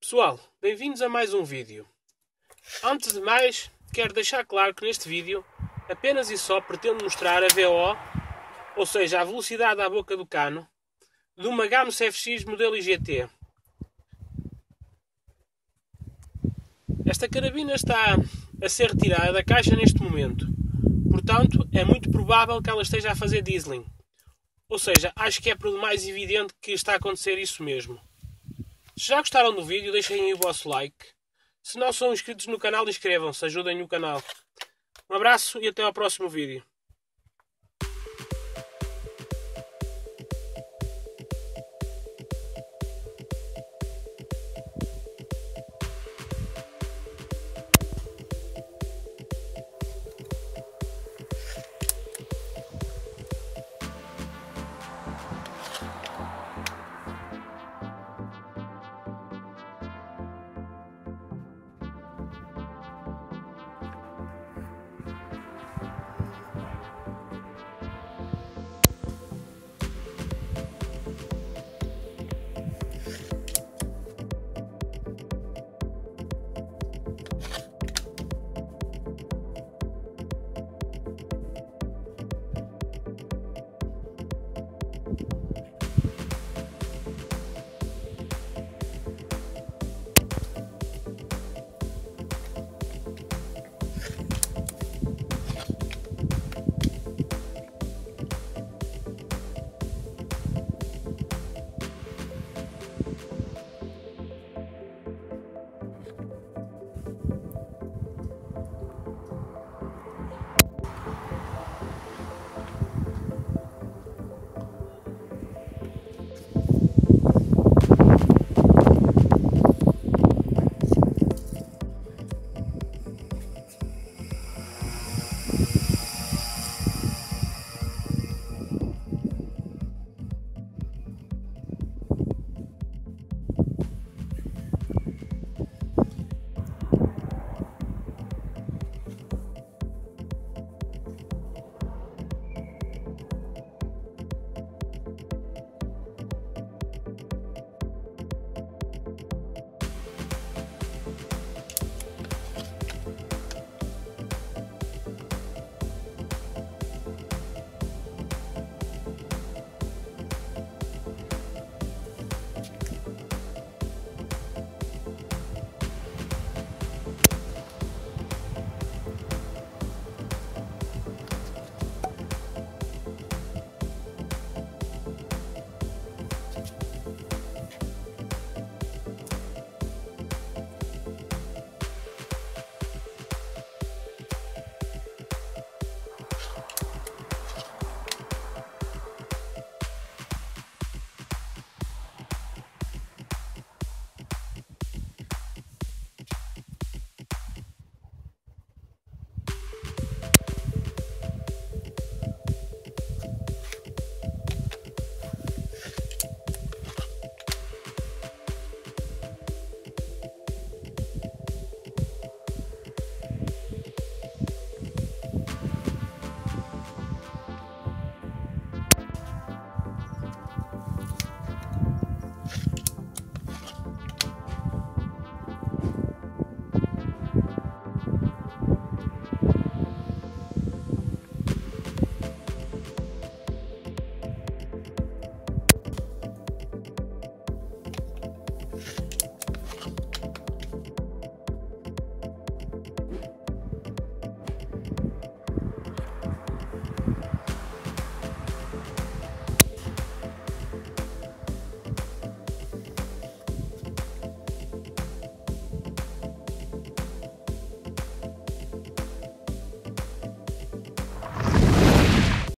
Pessoal, bem-vindos a mais um vídeo. Antes de mais, quero deixar claro que neste vídeo apenas e só pretendo mostrar a VO, ou seja, a velocidade à boca do cano, de uma Gamos FX modelo IGT. Esta carabina está a ser retirada da caixa neste momento, portanto é muito provável que ela esteja a fazer dieseling. Ou seja, acho que é por demais evidente que está a acontecer isso mesmo. Se já gostaram do vídeo, deixem aí o vosso like. Se não são inscritos no canal, inscrevam-se, ajudem o canal. Um abraço e até ao próximo vídeo.